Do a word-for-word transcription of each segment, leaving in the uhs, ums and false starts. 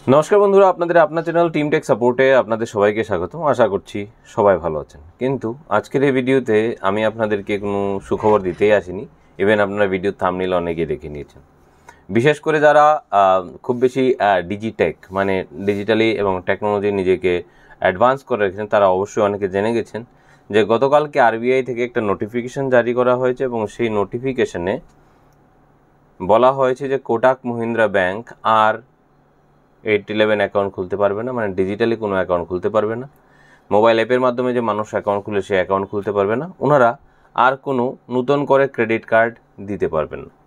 নমস্কার বন্ধুরা, আপনাদের আপনার চ্যানেল টিম টেক সাপোর্টে আপনাদের সবাইকে স্বাগতম। আশা করছি সবাই ভালো আছেন। কিন্তু আজকের এই ভিডিওতে আমি আপনাদেরকে কোনো সুখবর দিতেই আসিনি। ইভেন আপনারা ভিডিওর থাম্বনেল অনেকে দেখে নিয়েছেন। বিশেষ করে যারা খুব বেশি ডিজিটেক মানে ডিজিটালি এবং টেকনোলজি নিজেকে অ্যাডভান্স করে রেখেছেন, তারা অবশ্যই অনেকে জেনে গেছেন যে গতকালকে আরবিআই থেকে একটা নোটিফিকেশন জারি করা হয়েছে এবং সেই নোটিফিকেশনে বলা হয়েছে যে কোটাক মহিন্দ্রা ব্যাংক আর এইট ইলেভেন অ্যাকাউন্ট খুলতে পারবে না, মানে ডিজিটালি কোনো অ্যাকাউন্ট খুলতে পারবে না। মোবাইল অ্যাপের মাধ্যমে যে মানুষ অ্যাকাউন্ট খুলে সে অ্যাকাউন্ট খুলতে পারবে না। ওনারা আর কোনো নতুন করে ক্রেডিট কার্ড দিতে পারবেন না।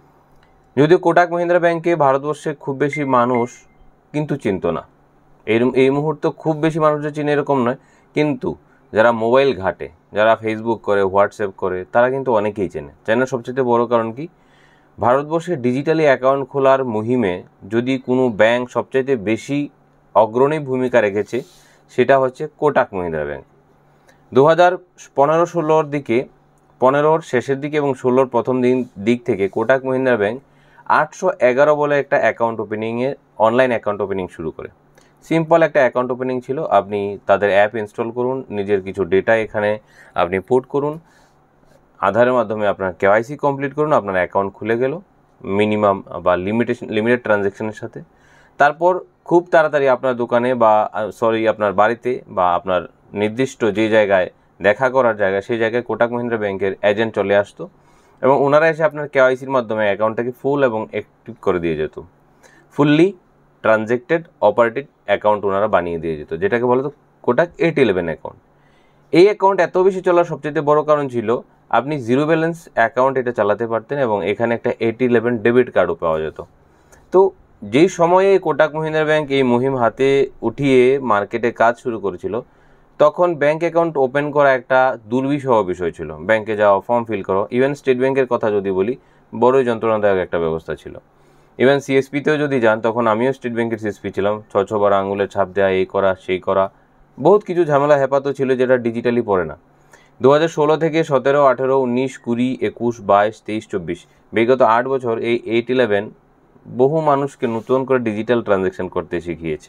যদিও কোটাক মহিন্দ্রা ব্যাংকে ভারতবর্ষে খুব বেশি মানুষ কিন্তু চিনত না, এই এই মুহূর্তে খুব বেশি মানুষ যে চিনে এরকম নয়, কিন্তু যারা মোবাইল ঘাটে, যারা ফেসবুক করে, হোয়াটসঅ্যাপ করে, তারা কিন্তু অনেকেই চেনে। চেনার সবচেয়ে বড় কারণ কি, ভারতবর্ষে ডিজিটালি অ্যাকাউন্ট খোলার মুহিমে যদি কোনো ব্যাংক সবচাইতে বেশি অগ্রণী ভূমিকা রেখেছে, সেটা হচ্ছে কোটাক মহিন্দ্রা ব্যাংক। দু হাজার পনেরো ষোলোর দিকে, পনেরোর শেষের দিকে এবং ষোলোর প্রথম দিন দিক থেকে কোটাক মহিন্দ্রা ব্যাংক আটশো এগারো বলে একটা অ্যাকাউন্ট ওপেনিংয়ে অনলাইন অ্যাকাউন্ট ওপেনিং শুরু করে। সিম্পল একটা অ্যাকাউন্ট ওপেনিং ছিল। আপনি তাদের অ্যাপ ইনস্টল করুন, নিজের কিছু ডেটা এখানে আপনি পুট করুন, আধারের মাধ্যমে আপনার কেওয়াইসি কমপ্লিট করুন, আপনার অ্যাকাউন্ট খুলে গেল মিনিমাম বা লিমিটেশন লিমিটেড ট্রানজ্যাকশনের সাথে। তারপর খুব তাড়াতাড়ি আপনার দোকানে বা সরি আপনার বাড়িতে বা আপনার নির্দিষ্ট যে জায়গায় দেখা করার জায়গায়, সেই জায়গায় কোটাক মহিন্দ্রা ব্যাংকের এজেন্ট চলে আসতো এবং ওনারা এসে আপনার কেওয়াইসির মাধ্যমে অ্যাকাউন্টটাকে ফুল এবং অ্যাক্টিভ করে দিয়ে যেত। ফুললি ট্রানজেক্টেড অপারেটিভ অ্যাকাউন্ট ওনারা বানিয়ে দিয়ে যেত, যেটাকে বলতো কোটাক এইট ইলেভেন অ্যাকাউন্ট। এই অ্যাকাউন্ট এত বেশি চলার সবচেয়ে বড় কারণ ছিল আপনি জিরো ব্যালেন্স অ্যাকাউন্ট এটা চালাতে পারতেন এবং এখানে একটা এইট ইলেভেন ডেবিট কার্ডও পাওয়া যেত। তো যেই সময়ে কোটাক মহিন্দ্রা ব্যাংক এই মুহিম হাতে উঠিয়ে মার্কেটে কাজ শুরু করেছিল, তখন ব্যাংক অ্যাকাউন্ট ওপেন করা একটা দুর্বিষহ বিষয় ছিল। ব্যাংকে যাওয়া, ফর্ম ফিল করো, ইভেন স্টেট ব্যাংকের কথা যদি বলি, বড়ই যন্ত্রণাদায়ক একটা ব্যবস্থা ছিল। ইভেন সিএসপিতেও যদি যান, তখন আমিও স্টেট ব্যাংকের সিএসপি ছিলাম, ছ ছবার আঙুলের ছাপ দেওয়া, এই করা সেই করা, বহুত কিছু ঝামেলা হেপাতো ছিল যেটা ডিজিটালি পড়ে না। দু হাজার ষোলো থেকে সতেরো, আঠেরো, উনিশ, কুড়ি, একুশ, বাইশ, তেইশ, চব্বিশ, বিগত আট বছর এই এইট ইলেভেন বহু মানুষকে নতুন করে ডিজিটাল ট্রানজ্যাকশন করতে শিখিয়েছে।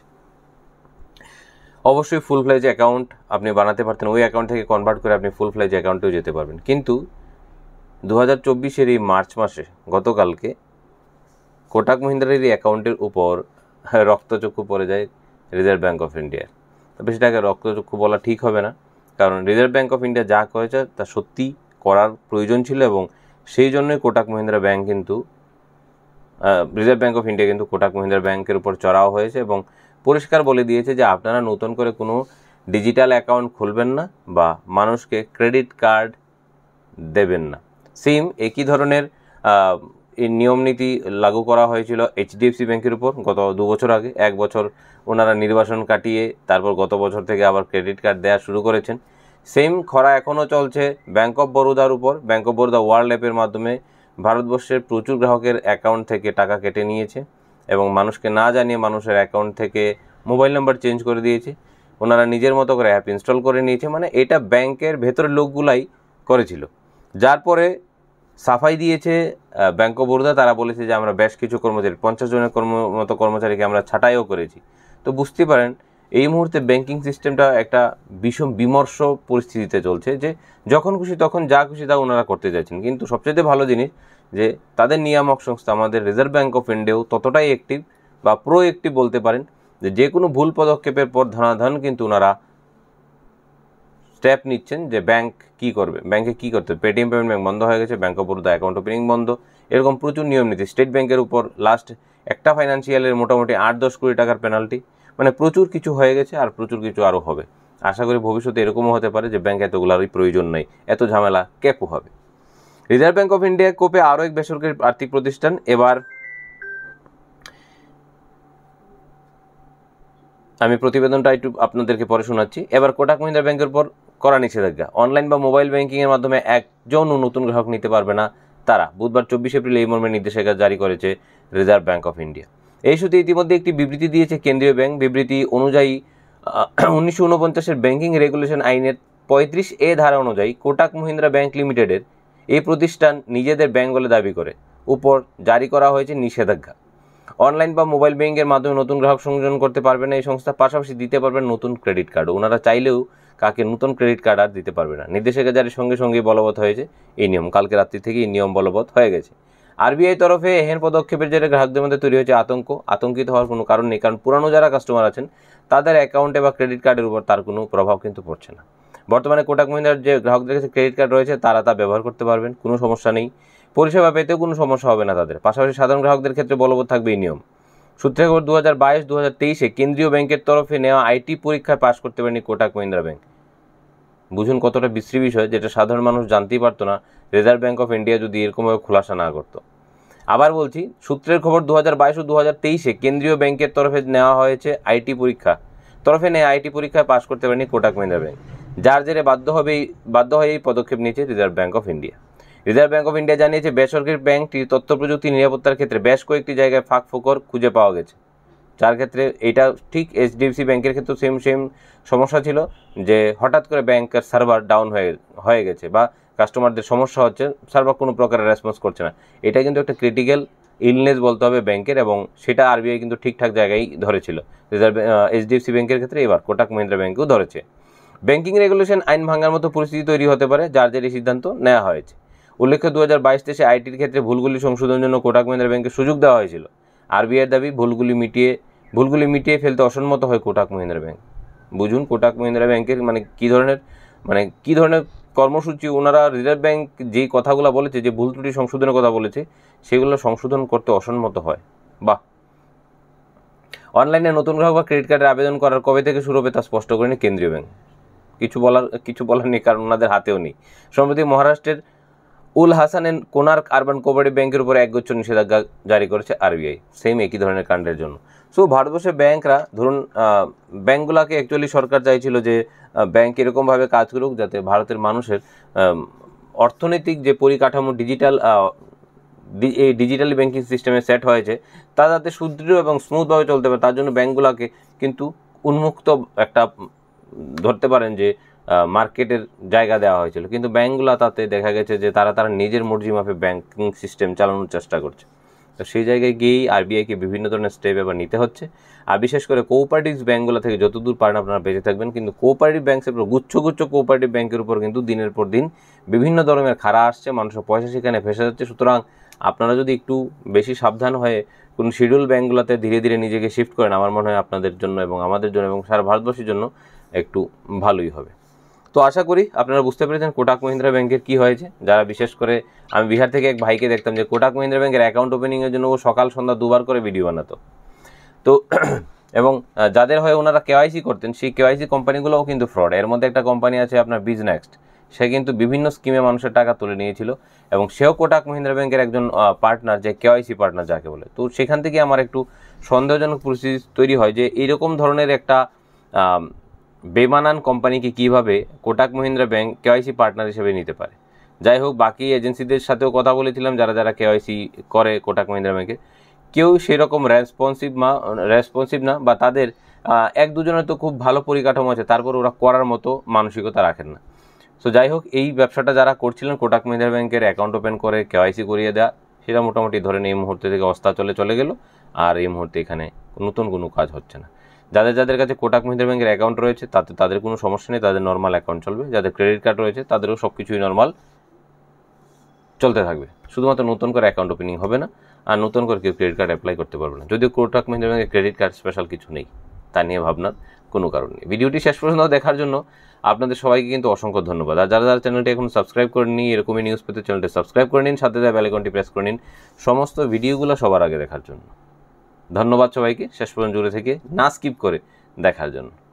অবশ্যই ফুল ফ্লেজ অ্যাকাউন্ট আপনি বানাতে পারতেন, ওই অ্যাকাউন্ট থেকে কনভার্ট করে আপনি ফুল ফ্লেজ অ্যাকাউন্টেও যেতে পারবেন। কিন্তু দু হাজার চব্বিশের এই মার্চ মাসে গতকালকে কোটাক মহিন্দ্রার এই অ্যাকাউন্টের উপর রক্তচক্ষু পড়ে যায় রিজার্ভ ব্যাঙ্ক অফ ইন্ডিয়ার। তবে সেটাকে রক্তচক্ষু বলা ঠিক হবে না, কারণ রিজার্ভ ব্যাঙ্ক অফ ইন্ডিয়া যা করেছে তা সত্যি করার প্রয়োজন ছিল এবং সেই জন্যই কোটাক মহিন্দ্রা ব্যাঙ্ক কিন্তু রিজার্ভ ব্যাঙ্ক অফ ইন্ডিয়া কিন্তু কোটাক মহিন্দ্রা ব্যাঙ্কের উপর চড়াও হয়েছে এবং পরিষ্কার বলে দিয়েছে যে আপনারা নতুন করে কোনো ডিজিটাল অ্যাকাউন্ট খুলবেন না বা মানুষকে ক্রেডিট কার্ড দেবেন না। সেম একই ধরনের এই নিয়ম নীতি লাগু করা হয়েছিল এইচডিএফসি ব্যাঙ্কের উপর গত দু বছর আগে। এক বছর ওনারা নির্বাচন কাটিয়ে তারপর গত বছর থেকে আবার ক্রেডিট কার্ড দেওয়া শুরু করেছেন। সেম খরা এখনও চলছে ব্যাঙ্ক অফ বরোদার উপর। ব্যাঙ্ক অফ বরোদা ওয়ার্ল্ড অ্যাপের মাধ্যমে ভারতবর্ষের প্রচুর গ্রাহকের অ্যাকাউন্ট থেকে টাকা কেটে নিয়েছে এবং মানুষকে না জানিয়ে মানুষের অ্যাকাউন্ট থেকে মোবাইল নাম্বার চেঞ্জ করে দিয়েছে। ওনারা নিজের মতো করে অ্যাপ ইনস্টল করে নিয়েছে, মানে এটা ব্যাংকের ভেতরের লোকগুলাই করেছিল। যার পরে সাফাই দিয়েছে ব্যাঙ্ক অফ বরোদা। তারা বলেছে যে আমরা বেশ কিছু কর্মচারী, পঞ্চাশ জনের কর্ম মতো কর্মচারীকে আমরা ছাঁটাইও করেছি। তো বুঝতে পারেন এই মুহূর্তে ব্যাংকিং সিস্টেমটা একটা বিষম বিমর্ষ পরিস্থিতিতে চলছে, যে যখন খুশি তখন যা খুশি তা ওনারা করতে যাচ্ছেন। কিন্তু সবচেয়ে ভালো জিনিস যে তাদের নিয়ামক সংস্থা আমাদের রিজার্ভ ব্যাঙ্ক অফ ইন্ডিয়াও ততটাই অ্যাক্টিভ বা প্রো অ্যাক্টিভ বলতে পারেন, যে যে কোনো ভুল পদক্ষেপের পর ধনাধন কিন্তু ওনারা স্টেপ নিচ্ছেন যে ব্যাংক কী করবে, ব্যাংকে কী করতে হবে। পেটিএম পেমেন্ট ব্যাংক বন্ধ হয়ে গেছে, bank of Baroda account opening বন্ধ, এরকম প্রচুর নিয়ম নীতি। স্টেট ব্যাংকের উপর লাস্ট একটা ফাইন্যান্সিয়ালের মোটামুটি আট দশ কোটি টাকার পেনাল্টি, মানে প্রচুর কিছু হয়ে গেছে আর প্রচুর কিছু আরও হবে। আশা করি ভবিষ্যতে এরকমও হতে পারে যে ব্যাংক এতগুলোরই প্রয়োজন নেই, এত ঝামেলা কে পোহাবে। রিজার্ভ ব্যাঙ্ক অফ ইন্ডিয়া কোপে আরও এক বেসরকারি আর্থিক প্রতিষ্ঠান। এবার আমি প্রতিবেদনটা একটু আপনাদেরকে পরে শোনাচ্ছি। এবার কোটাক মহিন্দ্রা ব্যাংকের উপর করা নিষেধাজ্ঞা। অনলাইন বা মোবাইল ব্যাংকিংয়ের মাধ্যমে একজনও নতুন গ্রাহক নিতে পারবে না তারা। বুধবার চব্বিশ এপ্রিল এই মর্মে নির্দেশিকা জারি করেছে রিজার্ভ ব্যাঙ্ক অফ ইন্ডিয়া। এই সূত্রে ইতিমধ্যে একটি বিবৃতি দিয়েছে কেন্দ্রীয় ব্যাংক। বিবৃতি অনুযায়ী উনিশশো উনপঞ্চাশের ব্যাংকিং রেগুলেশন আইনের পঁয়ত্রিশ এ ধারা অনুযায়ী কোটাক মহিন্দ্রা ব্যাংক লিমিটেডের এই প্রতিষ্ঠান নিজেদের ব্যাংক বলে দাবি করে উপর জারি করা হয়েছে নিষেধাজ্ঞা। অনলাইন বা মোবাইল ব্যাংকের মাধ্যমে নতুন গ্রাহক সংযোজন করতে পারবে না এই সংস্থা, পাশাপাশি দিতে পারবেন নতুন ক্রেডিট কার্ড। ওনারা চাইলেও কাকে নতুন ক্রেডিট কার্ড আর দিতে পারবে না। নির্দেশিকা জারির সঙ্গে সঙ্গে বলবৎ হয়েছে এই নিয়ম, কালকে রাত্রি থেকে এই নিয়ম বলবৎ হয়ে গেছে। আরবিআই তরফে এহেন পদক্ষেপের জেরে গ্রাহকদের মধ্যে তৈরি হয়েছে আতঙ্ক। আতঙ্কিত হওয়ার কোনো কারণ নেই, কারণ পুরানো যারা কাস্টমার আছেন তাদের অ্যাকাউন্টে বা ক্রেডিট কার্ডের উপর তার কোনো প্রভাব কিন্তু পড়ছে না। বর্তমানে কোটাক মহিন্দ্রার যে গ্রাহকদের কাছে ক্রেডিট কার্ড রয়েছে তারা তা ব্যবহার করতে পারবেন, কোনো সমস্যা নেই, পরিষেবা পেতেও কোনো সমস্যা হবে না তাদের। পাশাপাশি সাধারণ গ্রাহকদের ক্ষেত্রে বলবৎ থাকবে এই নিয়ম। সূত্রে খবর দু হাজার বাইশ দু হাজার তেইশে কেন্দ্রীয় ব্যাংকের তরফে নেওয়া আইটি পরীক্ষায় পাশ করতে পারেনি কোটাক মহিন্দ্রা ব্যাংক। বুঝুন কতটা বিশ্রী বিষয়, যেটা সাধারণ মানুষ জানতেই পারতো না রিজার্ভ ব্যাংক অফ ইন্ডিয়া যদি এরকমভাবে খোলাসা না করতো। আবার বলছি, সূত্রের খবর দু হাজার বাইশ ও দু হাজার তেইশে কেন্দ্রীয় ব্যাংকের তরফে নেওয়া হয়েছে আইটি পরীক্ষা তরফে নেওয়া আইটি পরীক্ষায় পাশ করতে পারেনি কোটাক মহিন্দ্রা ব্যাংক, যার জেরে বাধ্য হবে বাধ্য হয়ে এই পদক্ষেপ নিয়েছে reserve bank of India. Reserve bank of India জানিয়েছে বেসরকারি ব্যাংকটি তথ্য প্রযুক্তি নিরাপত্তার ক্ষেত্রে বেশ কয়েকটি জায়গায় ফাঁক ফোকর খুঁজে পাওয়া গেছে, যার ক্ষেত্রে এটা ঠিক এইচডিএফসি ব্যাংকের ক্ষেত্রে সেম সেম সমস্যা ছিল যে হঠাৎ করে ব্যাংকের সার্ভার ডাউন হয়ে হয়ে গেছে বা কাস্টমারদের সমস্যা হচ্ছে, সার্ভার কোনো প্রকারের রেসপন্স করছে না। এটা কিন্তু একটা ক্রিটিক্যাল ইলনেস বলতে হবে ব্যাংকের, এবং সেটা আরবিআই কিন্তু ঠিকঠাক জায়গায় ধরেছিল রিজার্ভ এইচডিএফসি ব্যাংকের ক্ষেত্রে, এবার কোটাক মহিন্দ্রা ব্যাংকেও ধরেছে। ব্যাংকিং রেগুলেশন আইন ভাঙার মতো পরিস্থিতি তৈরি হতে পারে, যার জেরে সিদ্ধান্ত নেওয়া হয়েছে। উল্লেখ্য দু হাজার বাইশ তেইশে আইটির ক্ষেত্রে ভুলগুলি সংশোধনের জন্য কোটাক মহিন্দ্রা ব্যাংকে সুযোগ দেওয়া হয়েছিল। আরবিআইয়ের দাবি ভুলগুলি মিটিয়ে ভুলগুলি মিটিয়ে ফেলতে অসম্মত হয় কোটাক মহিন্দ্রা ব্যাংক। বুঝুন কোটাক মহিন্দ্রা ব্যাংকের মানে কী ধরনের মানে কী ধরনের কর্মসূচি ওনারা, রিজার্ভ ব্যাংক যেই কথাগুলো বলেছে, যে ভুল ত্রুটি সংশোধনের কথা বলেছে, সেগুলো সংশোধন করতে অসম্মত হয়। বাহ। অনলাইনে নতুন গ্রাহক বা ক্রেডিট কার্ডের আবেদন করার কবে থেকে শুরু হবে তা স্পষ্ট করেনি কেন্দ্রীয় ব্যাংক। কিছু বলার কিছু বলার নেই, কারণ ওনাদের হাতেও নেই। সম্প্রতি মহারাষ্ট্রের উল হাসানের কোনার্ক আরবান কোঅপারেটিভ ব্যাংকের উপরে একগুচ্ছ নিষেধাজ্ঞা জারি করেছে আরবিআই, সেম একই ধরনের কাণ্ডের জন্য। সো ভারতবর্ষের ব্যাংকরা ধরুন ব্যাংকগুলোকে অ্যাকচুয়ালি সরকার চাইছিল যে ব্যাংক এরকমভাবে কাজ করুক যাতে ভারতের মানুষের অর্থনৈতিক যে পরিকাঠামো ডিজিটাল এই ডিজিটালি ব্যাংকিং সিস্টেমে সেট হয়েছে তা যাতে সুদৃঢ় এবং স্মুথভাবে চলতে পারে, তার জন্য ব্যাংকগুলোকে কিন্তু উন্মুক্ত একটা ধরতে পারেন যে মার্কেটের জায়গা দেওয়া হয়েছিল, কিন্তু ব্যাংকগুলো তাতে দেখা গেছে যে তারা তারা নিজের মর্জি মাফে ব্যাংকিং সিস্টেম চালানোর চেষ্টা করছে। তো সেই জায়গায় গিয়েই আরবিআইকে বিভিন্ন ধরনের স্টেপ এবার নিতে হচ্ছে। আর বিশেষ করে কোঅপারেটিভ ব্যাংকগুলো থেকে যতদূর পারেন আপনারা বেঁচে থাকবেন, কিন্তু কোঅপারেটিভ ব্যাংকের উপর গুচ্ছ গুচ্ছ কোঅপারেটিভ ব্যাংকের উপর কিন্তু দিনের পর দিন বিভিন্ন ধরনের খাড়া আসছে, মানুষের পয়সা সেখানে ফেসে যাচ্ছে। সুতরাং আপনারা যদি একটু বেশি সাবধান হয়ে কোন শিডিউল ব্যাংকগুলোতে ধীরে ধীরে নিজেকে শিফট করেন, আমার মনে হয় আপনাদের জন্য এবং আমাদের জন্য এবং সারা ভারতবর্ষের জন্য একটু ভালোই হবে। তো আশা করি আপনারা বুঝতে পেরেছেন কোটাক মহিন্দ্রা ব্যাংকের কী হয়েছে। যারা বিশেষ করে আমি বিহার থেকে এক ভাইকে দেখতাম যে কোটাক মহিন্দ্রা ব্যাংকের অ্যাকাউন্ট ওপেনিংয়ের জন্য ও সকাল সন্ধ্যা দুবার করে ভিডিও বানাতো। তো এবং যাদের হয়ে ওনারা কেওয়াইসি করতেন সেই কেওয়াইসি কোম্পানিগুলোও কিন্তু ফ্রড। এর মধ্যে একটা কোম্পানি আছে আপনার বিজনেক্সট, সে কিন্তু বিভিন্ন স্কিমে মানুষের টাকা তুলে নিয়েছিল এবং সেও কোটাক মহিন্দ্রা ব্যাংকের একজন পার্টনার, যে কেওয়াইসি পার্টনার যাকে বলে। তো সেখান থেকে আমার একটু সন্দেহজনক পরিস্থিতি তৈরি হয় যে এইরকম ধরনের একটা বেমানান কোম্পানিকে কীভাবে Kotak Mahindra bank KYC partner হিসেবে নিতে পারে। যাই হোক, বাকি এজেন্সিদের সাথেও কথা বলেছিলাম যারা যারা কেওয়াইসি করে কোটাক মহিন্দ্রা ব্যাংকে, কেউ সেরকম রেসপন্সিভ মা রেসপন্সিভ না, বা তাদের এক দুজনের তো খুব ভালো পরিকাঠামো আছে, তারপর ওরা করার মতো মানসিকতা রাখেন না। সো যাই হোক, এই ব্যবসাটা যারা করছিলেন কোটাক মহিন্দ্রা ব্যাংকের অ্যাকাউন্ট ওপেন করে কেওয়াইসি করিয়ে দেওয়া, সেটা মোটামুটি ধরেন এই মুহূর্তে থেকে অস্তাচলে চলে গেল, আর এই মুহূর্তে এখানে নতুন কোনো কাজ হচ্ছে না। যাদের যাদের কাছে কোটাক মহিন্দ্রা ব্যাংকের অ্যাকাউন্ট রয়েছে তাতে তাদের কোনো সমস্যা নেই, তাদের নর্মাল অ্যাকাউন্ট চলবে। যাদের ক্রেডিট কার্ড রয়েছে তাদেরও সব কিছুই নর্মাল চলতে থাকবে, শুধুমাত্র নতুন করে অ্যাকাউন্ট ওপেনিং হবে না, আর নতুন করে কেউ ক্রেডিট কার্ড অ্যাপ্লাই করতে পারবে না। যদিও কোটাক মহিন্দ্রা ব্যাংকের ক্রেডিট কার্ড স্পেশাল কিছু নেই, তা নিয়ে ভাবনার কোনো কারণ নেই। ভিডিওটি শেষ পর্যন্ত দেখার জন্য আপনাদের সবাইকে কিন্তু অসংখ্য ধন্যবাদ। আর যারা যারা চ্যানেলটি এখন সাবস্ক্রাইব করে নিন, এরকমই নিউজ পেতে চ্যানেলটি সাবস্ক্রাইব করে নিন, সাথে দেওয়া বেল আইকনটি প্রেস করে নিন সমস্ত ভিডিওগুলো সবার আগে দেখার জন্য। ধন্যবাদ সবাইকে শেষ পর্যন্ত জুড়ে থেকে না স্কিপ করে দেখার জন্য।